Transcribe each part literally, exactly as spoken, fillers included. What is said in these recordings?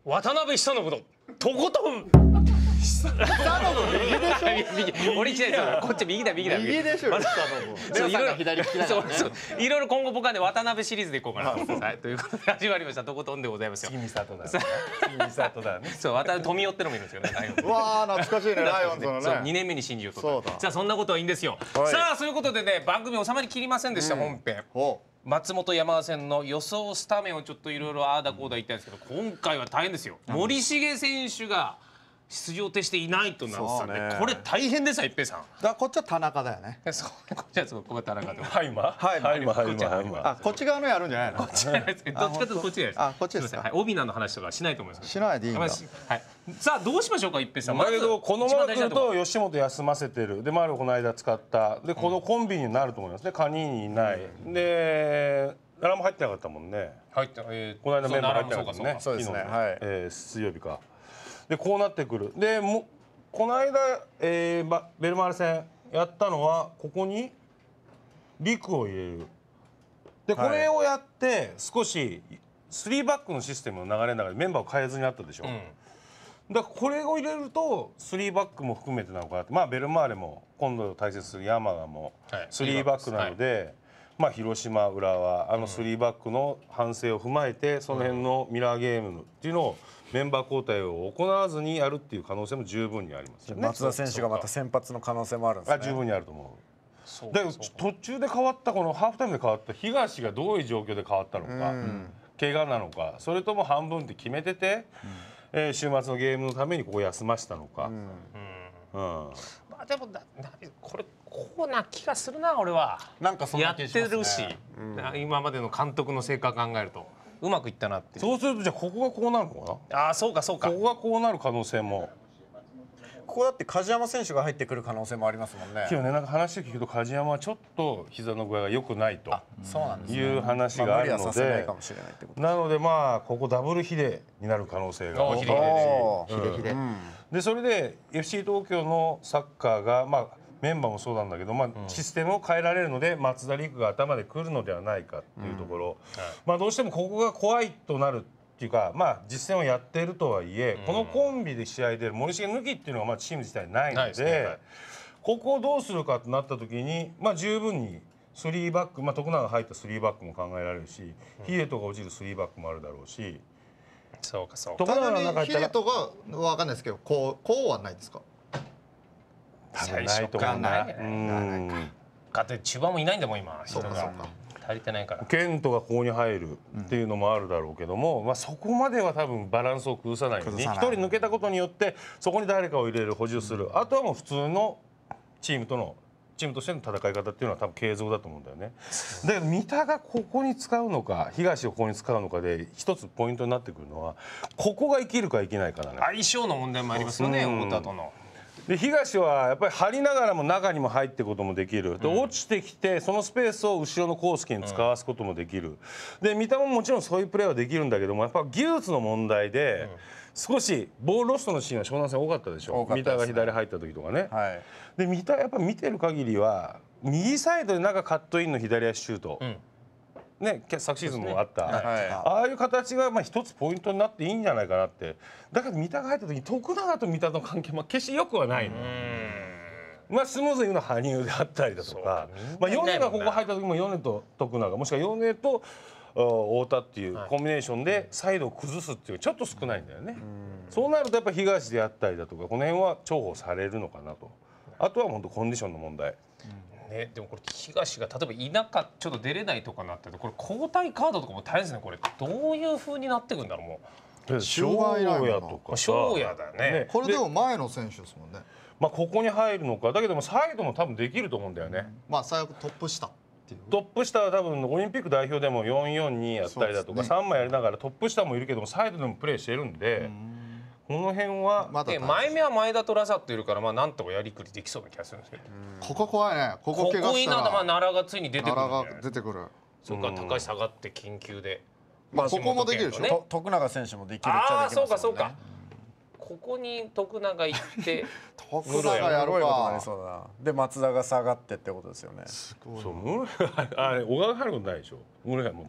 渡辺久信のとことん久信右でしょ。 俺違うですよ。こっち右だ右だ。 右でしょ。久信。レオさんが左利きだからね。 そうそう。いろいろ今後僕はね渡辺シリーズでいこうかなと思ってます。はい。ということで始まりましたとことんでございますよ。 次美里だよね。次美里だよね。 そう渡辺富夫ってのもいるんですよね。ライオンズうわあ懐かしいねライオンズのそうね。 にねんめに新人を取った。 そうださあそんなことはいいんですよ。 はいさあそういうことでね番組収まりきりませんでした本編。 ほ松本山田戦の予想スタメンをちょっといろいろああだこうだ言ったんですけど今回は大変ですよ。森重選手が出場停止でいないとなったんそうねでこれ大変ですよ一平さん。 う。だからこっちは田中だよね。 そうこっちはそうここが田中で。 ハイマー。 はいハイマーハイマーハイこマー。 あこっち側のやるんじゃないの。 こっちじゃないです。どっちかというとこっちじゃないです。 あこっちですかすいませんはい帯名の話とかしないと思います。 しないでいいんだ。 はい。さあどうしましょうか一平さん。 だけどこのまま来るとよ吉本休ませてるで丸この間使ったでこのコンビになると思いますね。カニーニいないで奈良も入ってなかったもんね。 入ってえこの間メンバー入ってなかったもんね。 そうですね昨日はいえー水曜日か。でこうなってくる。でもこの間えーばベルマーレ戦やったのはここに陸を入れる。でこれをやって少しスリーバックのシステムの流れの中でメンバーを変えずにあったでしょ。だからこれを入れるとスリーバックも含めてなのかなってまあベルマーレも今度対戦する山賀もスリーバックなので、まあ広島浦和あのスリーバックの反省を踏まえてその辺のミラーゲームっていうのをメンバー交代を行わずにやるっていう可能性も十分にありますよね。 松田選手がまた先発の可能性もあるんですね。 あ十分にあると思う。 そうだけど途中で変わったこのハーフタイムで変わった東がどういう状況で変わったのか怪我なのかそれとも半分って決めてて、えー週末のゲームのためにここ休ましたのか。うんまあでもななこれこうな気がするな俺は。 なんかそんやっな気がしますね。 てるし、今までの監督の成果考えるとうまくいったなっていう。 そうするとじゃあここがこうなるのかああそうかそうか。 なここがこうなる可能性も。 ここだって梶山選手が入ってくる可能性もありますもんね。 今日ねなんか話を聞くと梶山はちょっと膝の具合が良くないとそうなんですね。 いう話があるのまあ無理はさせないでかもしれないってこと。 なのでまあここダブルヒデになる可能性がおーヒデおうんーヒデヒデ。 でそれで エフシー 東京のサッカーがまあメンバーもそうなんだけど、まあ、システムを変えられるので松田陸が頭で来るのではないかっていうところ、まあどうしてもここが怖いとなるっていうかまあ実戦をやっているとはいえ、このコンビで試合で森重抜きっていうのがまあチーム自体ないないのでですねはいここをどうするかとなった時にまあ十分にスリーバック、まあ、徳永が入ったスリーバックも考えられるし、ヒデとか落ちるスリーバックもあるだろうし。 そうかそうか。 徳永の中やったらヒデとかわかんないですけど、こうこうはないですか。 多分ないと思うな。 最初からないうんかって中盤もいないんだもん今人がそうかそうか。 足りてないから。 ケントがここに入るっていうのもあるだろうけども、まあ、そこまでは多分バランスを崩さないように一崩さない人抜けたことによってそこに誰かを入れる補充する、あとはもう普通のチームとのチームとしての戦い方っていうのは多分継続だと思うんだよね。だけど三田がここに使うのか東をここに使うのかで一つポイントになってくるのはここが生きるか生きないかだね。 相性の問題もありますよねうん太田との。 で東はやっぱり張りながらも中にも入っていくこともできるで、落ちてきてそのスペースを後ろのコースケに使わすこともできる、で三田ももちろんそういうプレーはできるんだけどもやっぱ技術の問題で、少しボールロストのシーンは湘南戦多かったでしょ。 多かったですね三田が左入った時とかね、 はい。 で三田やっぱ見てる限りは右サイドで中カットインの左足シュート、 んね昨シーズンもあった、 はいああいう形がまあ一つポイントになっていいんじゃないかなって。だから三田が入った時に徳永と三田の関係も決して良くはないの。まあスムーズに言うのは羽生であったりだとか、まあ米がここ入った時も米と徳永もしくは米と太田っていうコンビネーションでサイドを崩すっていうちょっと少ないんだよね。そうなるとやっぱ東であったりだとかこの辺は重宝されるのかなと。あとは本当コンディションの問題。 ね、でもこれ東が例えばいなかちょっと出れないとかなってるとこれ交代カードとかも大変ですねこれどういう風になってくんだろうも翔いないもんな也とかさ翔也だよねこれでも前の選手ですもんね。 まあここに入るのかだけどもサイドも多分できると思うんだよね。 まあ最悪トップ下っていう。 トップ下は多分オリンピック代表でもよんよんにやったりだとかそうですねさんまいやりながらトップ下もいるけどもサイドでもプレーしてるんでこの辺はまだで前目は前田とラサットいるからまあなんとかやりくりできそうな気がするんですけどここ怖いね。こここ怪我したこになまあら奈良がついに出てくるん奈良じゃないが出てくる。 そこから高橋下がって緊急でまあここもできるでしょ。 ねと徳永選手もできるっちゃああできますもんね。 そうかそうかここに徳永行って徳永やるすごいことになりか。 そうだな。で松田が下がってってことですよね。 すごいそう室谷あれ小川が入ることないでしょ室谷も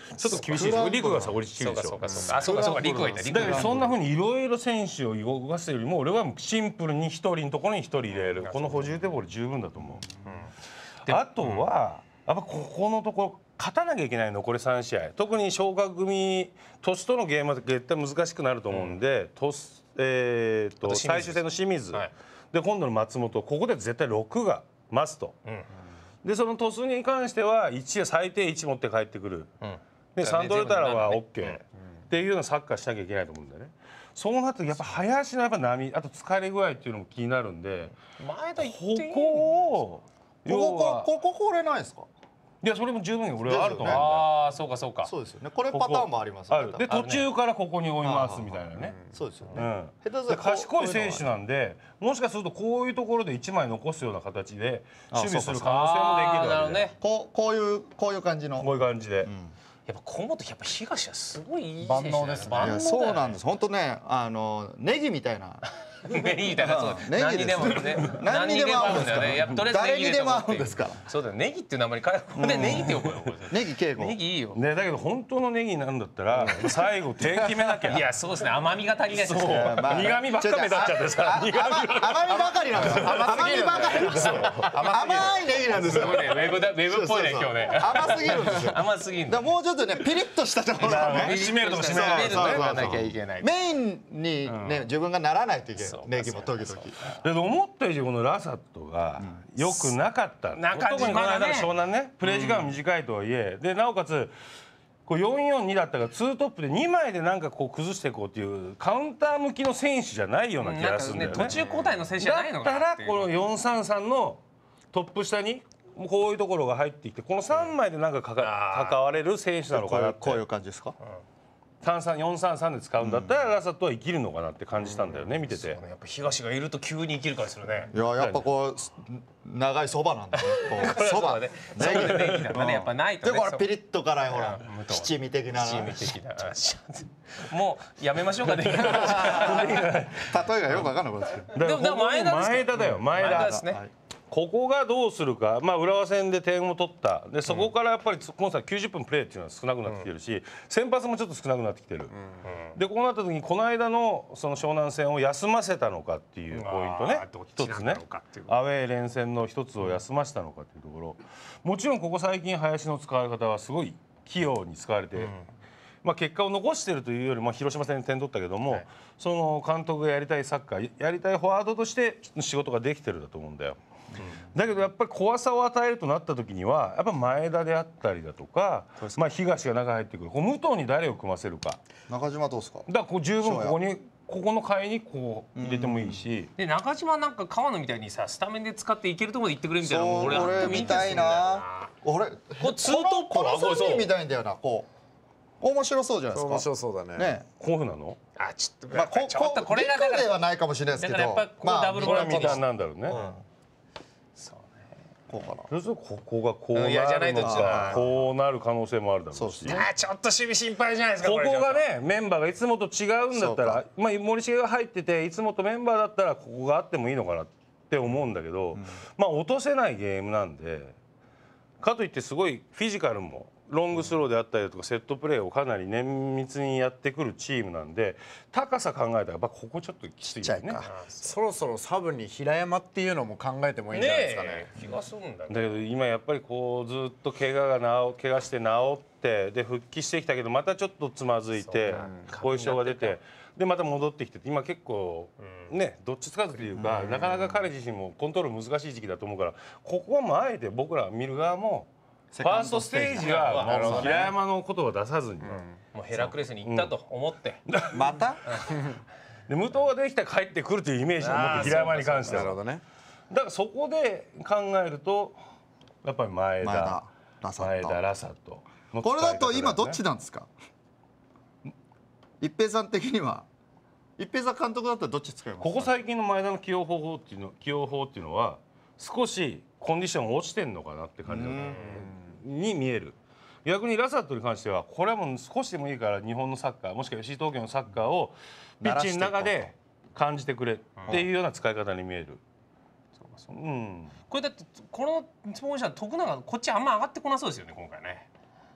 ちょっと厳しいです。リクがさ俺ちっちゃいでしょ。 そうかそうかそうかあそうかそうかリクがいたリクだからそんな風にいろいろ選手を動かすよりも俺はシンプルに一人のところに一人入れるこの補充でも俺十分だと思う。あとはやっぱここのところ勝たなきゃいけない残りさん試合特に昇格組鳥栖とのゲームは絶対難しくなると思うんで鳥栖えー、と最終戦の清水、はい、で今度の松本ここで絶対ろくがマスト、うん、でその鳥栖に関してはいち最低いち持って帰ってくる、うん、でさん取れたらは OK、うん、っていうようなサッカーしなきゃいけないと思うんだよね。そうなるとやっぱ林のやっぱ波あと疲れ具合っていうのも気になるんで前田行っていいここをこここここれないですか。 いやそれも十分俺はあると思うんだよ。 ああそうかそうか。 そうですよね。これパターンもありますある。で途中からここに追いますみたいなね。 そうですよね。 うん。下手す賢い選手なんで、もしかするとこういうところで一枚残すような形で守備する可能性もできるわけで。 こうこういうこういう感じの。 こういう感じで。 やっぱ小本やっぱ東はすごいいい万能ですね。 そうなんです。本当ねあのネギみたいな。 ネギみたいなそう何にでもね何にでも合うんですからやっぱとりあえず誰にでも合うんですからそうだよネギっていう名前からここでネギって呼ぼうよネギ敬語ネギいいよねだけど本当のネギなんだったら最後点決めなきゃいやそうですね甘みが足りないそう苦味ばっか目立っちゃってさ苦味甘みばかりなんですよ甘みばかりなんですよ甘いネギなんですよすごいねウェブだウェブっぽいね今日ね甘すぎるんですよ甘すぎるんだもうちょっとねピリッとしたところね締めるとか締めるとかなきゃいけないメインにね自分がならないといけないネギも時々 で思った以上このラサットが良くなかった、うん、特にこの間の湘南ねプレー時間は短いとはいえ、うん、でなおかつこうよんよんにだったからツートップでにまいでなんかこう崩していこうっていうカウンター向きの選手じゃないような気がするんだよね。 途中交代の選手じゃないのかなだったらこのよんさんさんのトップ下にこういうところが入ってきてこのさんまいでなんかかか関われる選手なのかなってこういう感じですか。 よんさんさんで使うんだったらラサットは生きるのかなって感じたんだよね見てて。やっぱ東がいると急に生きるからするね。 いややっぱこう長いそばなんだね。そばね。そばでネギなんだねやっぱないとね。 でこれピリッと辛いほら七味的な。 七味的な。もうやめましょうかね。例えがよくわかんなくなってる。 でも前田前田だよ前田ですね。ここがどうするか、まあ、浦和戦で点を取ったでそこからやっぱり今回きゅうじゅっぷんプレーっていうのは少なくなってきてるし先発もちょっと少なくなってきてる、でこうなった時にこの間のその湘南戦を休ませたのかっていうポイントね一つねアウェー連戦の一つを休ませたのかっていうところもちろんここ最近林の使われ方はすごい器用に使われて。まあ結果を残しているというよりも広島戦で点取ったけども、はい、その監督がやりたいサッカーやりたいフォワードとして仕事ができてるんだと思うんだよ。うん、だけどやっぱり怖さを与えるとなった時にはやっぱ前田であったりだとか、まあ東が中入ってくるこう武藤に誰を組ませるか。 中島どうですか。 だからこう十分ここにここの回にこう入れてもいいし、 で中島なんか川野みたいにさスタメンで使っていけるところで行ってくれみたいなのも俺あってもいいんですよね。 俺これツートップはこのさんにんみたいんだよなこう。面白そうじゃないですか。 面白そうだね。 ね、 こういうなの？ あ、ちょっとまあこちょっとこれがではないかもしれないですけど、 だからやっぱこのダブルこれはみたいなんだろうね。 そうね。こうかな。 そうするとここがこうなるのか、こうなる可能性もあるだろうし。 あ、ちょっと守備心配じゃないですか。 ここがねメンバーがいつもと違うんだったら、まあ森重が入ってていつもとメンバーだったらここがあってもいいのかなって思うんだけど、まあ落とせないゲームなんで、かといってすごいフィジカルも。ロングスローであったりとかセットプレーをかなり綿密にやってくるチームなんで高さ考えたらやっぱここちょっときついよね。 そろそろサブに平山っていうのも考えてもいいんじゃないですかね。 気がするんだ。 だけど今やっぱりこうずっと怪我が治怪我して治ってで復帰してきたけどまたちょっとつまずいて後遺症が出てでまた戻ってきて今結構ねどっちつかずというかなかなか彼自身もコントロール難しい時期だと思うからここはもうあえて僕ら見る側も。ファーストステージはもう平山のことを出さずに、 もうヘラクレスに行ったと思って、 またで武藤ができたら帰ってくるというイメージを持って平山に関しては、だからそこで考えるとやっぱり前田前田ラサットこれだと今どっちなんですか。一平さん的には一平さん監督だったらどっち使いますか。 ここ最近の前田の起用方法っていうの起用法っていうのは少しコンディション落ちてんのかなって感じだったに見える。逆にラサットに関してはこれはもう少しでもいいから日本のサッカーもしくは エフシー 東京のサッカーをピッチの中で感じてくれっていうような使い方に見える。うん、 これだってこのスポンサー徳永こっちあんま上がってこなそうですよね今回ね。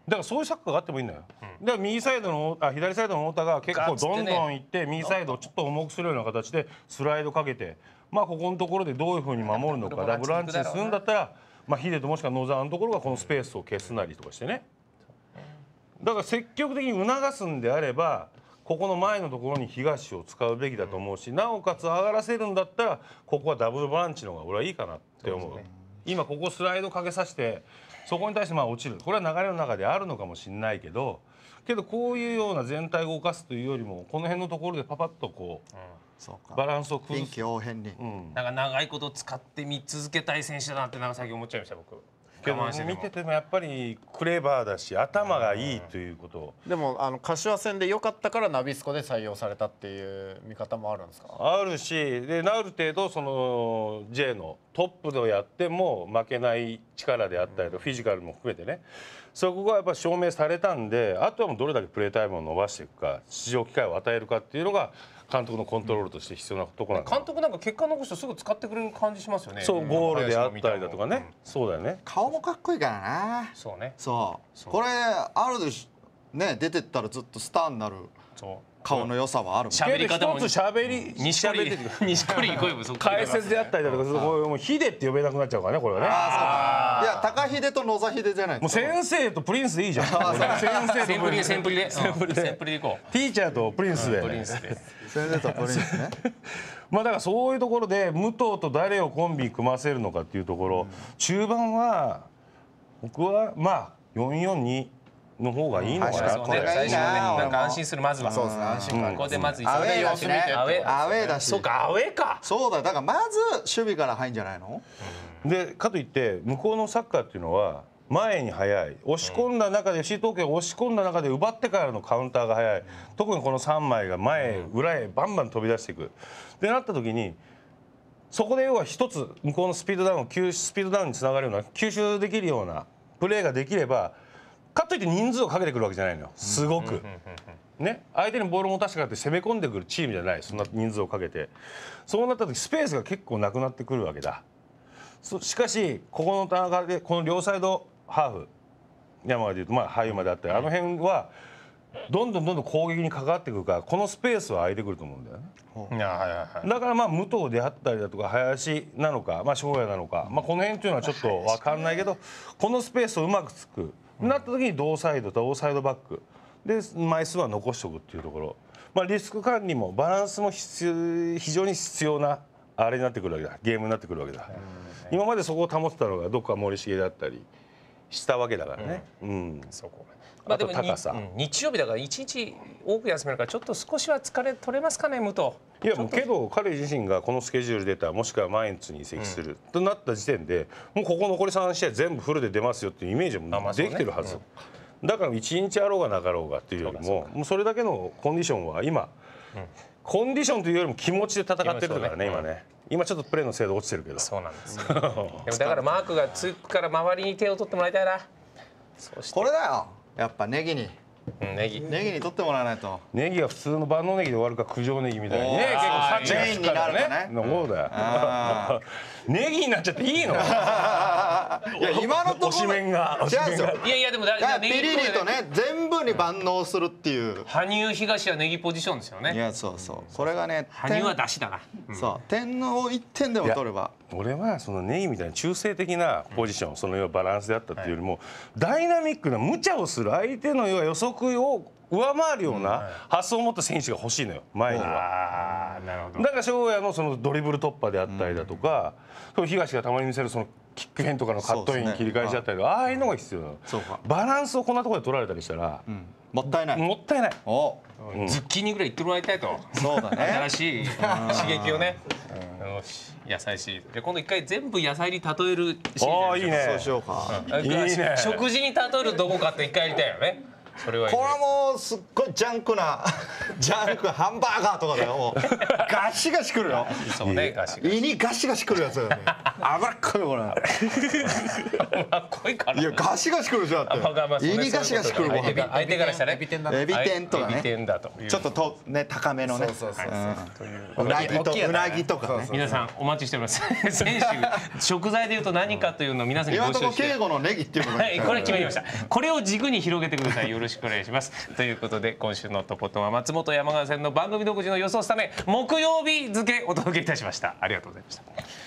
だからそういうサッカーがあってもいいんだよ、だから右サイドのあ左サイドの太田が結構どんどんいって右サイドをちょっと重くするような形でスライドかけて、まあここのところでどういうふうに守るのか、ダブルランチにするんだったら、まあヒデともしくは野沢のところがこのスペースを消すなりとかしてね、だから積極的に促すんであればここの前のところに東を使うべきだと思うし、なおかつ上がらせるんだったらここはダブルボランチの方が俺はいいかなって思う。今ここスライドかけさせてそこに対してまあ落ちる、これは流れの中であるのかもしれないけど、けどこういうような全体を動かすというよりもこの辺のところでパパッとこう、 そうかバランスを崩す。 臨機応変に、 なんか長いこと使って見続けたい選手だなってなんか最近思っちゃいました僕。 けど見ててもやっぱりクレバーだし頭がいいということを。 でもあの柏戦で良かったからナビスコで採用されたっていう見方もあるんですか？ あるし、である程度その J のトップでやっても負けない力であったりとフィジカルも含めてね、そこがやっぱ証明されたんで、あとはもうどれだけプレータイムを伸ばしていくか、出場機会を与えるかっていうのが監督のコントロールとして必要なところなんだ。 監督なんか結果残してすぐ使ってくれる感じしますよね。 そうゴールであったりだとかね、そうだよね。 顔もかっこいいからな。 そうね。 そうこれあるでしね、出てったらずっとスターになる顔の良さはあるもん。 喋り方も一つ喋り西堀西堀行こうよ。 解説であったりだとか、もうヒデって呼べなくなっちゃうからねこれはね。 ああそうか。いや高秀と野座秀じゃないもう先生とプリンスでいいじゃん。先生センプリでセンプリでセンプリでセンプリでいこう。 ティーチャーとプリンスで。 プリンスで。 先生とプリンスね。 まあだからそういうところで武藤と誰をコンビ組ませるのかっていうところ、中盤は僕はまあよんよんにの方がいいのかなって。 これがいいな。 なんか安心するまずは。 そうですね、安心感。 ここでまずアウェーだしね。 アウェーアウェーだし。 そうかアウェーか。 そうだよ、だからまず守備から入んじゃないの？ でかといって向こうのサッカーっていうのは前に速い、押し込んだ中で エフシー 東京を押し込んだ中で奪ってからのカウンターが速い、特にこのさんまいが前裏へバンバン飛び出していくってなった時に、そこで要は一つ向こうのスピードダウン吸スピードダウンにつながるような吸収できるようなプレーができれば、かといって人数をかけてくるわけじゃないのよ、すごく。ね、相手にボールを持たせてからって攻め込んでくるチームじゃない、そんな人数をかけて。そうなった時スペースが結構なくなってくるわけだ。しかしここの田中でこの両サイドハーフ、山までいうとまあ俳優まであったり、あの辺はどんどんどんどん攻撃に関わってくるから、このスペースは空いてくると思うんだよね。 いやはいはいはい。 だからまあ武藤であったりだとか林なのか、まあ翔也なのか、まあこの辺っていうのはちょっと分かんないけど、このスペースをうまくつくなった時に同サイドと同サイドバックで枚数は残しておくっていうところ、まあリスク管理もバランスも必要、非常に必要なあれになってくるわけだ、ゲームになってくるわけだ。今までそこを保ってたのがどっか森重だったりしたわけだからね。うん。 そこ。まあでも高さ、 日曜日だから一日多く休めるからちょっと少しは疲れ取れますかね武藤。 いやもうけど彼自身がこのスケジュール出た、もしくはマインツに移籍する、となった時点でもうここ残りさん試合全部フルで出ますよっていうイメージもできてるはず。だからいちにちあろうがなかろうがっていうよりも、もうそれだけのコンディションは今、コンディションというよりも気持ちで戦ってるからね今ね。今ちょっとプレーの精度落ちてるけど。 そうなんですよ。でもだからマークがつくから周りに手を取ってもらいたいな。そしてこれだよ、やっぱネギにうんネギ。 ネギに取ってもらわないと。 ネギが普通の万能ネギで終わるか九条ネギみたいにね、結構サチがつくからね。そうだよ。ネギになっちゃっていいの？いや今のところ推しメンが推しメンが。 いやいやでもだピリリとね全部に万能するっていう。 羽生東はネギポジションですよね。 いやそうそう。これがね。 羽生は出しだな。 そう点をいってんでも取れば。 俺はそのネギみたいな中性的なポジション、その要はバランスであったっていうよりも、ダイナミックな無茶をする相手の要は予測を上回るような発想を持った選手が欲しいのよ前には。 ああなるほど。 だから翔也のそのドリブル突破であったりだとか、東がたまに見せるそのキック変とかのカットイン切り返しだったりとか、ああいうのが必要なの。バランスをこんなところで取られたりしたらもったいない。 もったいない。 おズッキーニぐらいいってもらいたいと。 そうだね。 新しい刺激をね。よし野菜シリーズ。じゃ今度一回全部野菜に例えるシリーズ。 ああいいね。 そうしようか。 いいね。 食事に例えるどこかって一回やりたいよね。 それはこれはもうすっごいジャンクなジャンクハンバーガーとかだよもうガシガシくるよそうねガシガシ胃にガシガシくるやつだよね脂っこいこれかっこいいからいやガシガシくるじゃんあまあまあそうね胃にガシガシくるご飯相手が相手からしたらねエビ天だエビ天とかエビね天だというちょっととね高めのねそうそうそううんうなぎとうなぎとかね皆さんお待ちしております選手食材でいうと何かというのを皆さんに今のとこ募集して敬語のネギっていうことはい、これ決まりました。これを軸に広げてください。よろしくお願いします。ということで今週のとことんは松本山川戦の番組独自の予想スタメン木曜日付けお届けいたしました。ありがとうございました。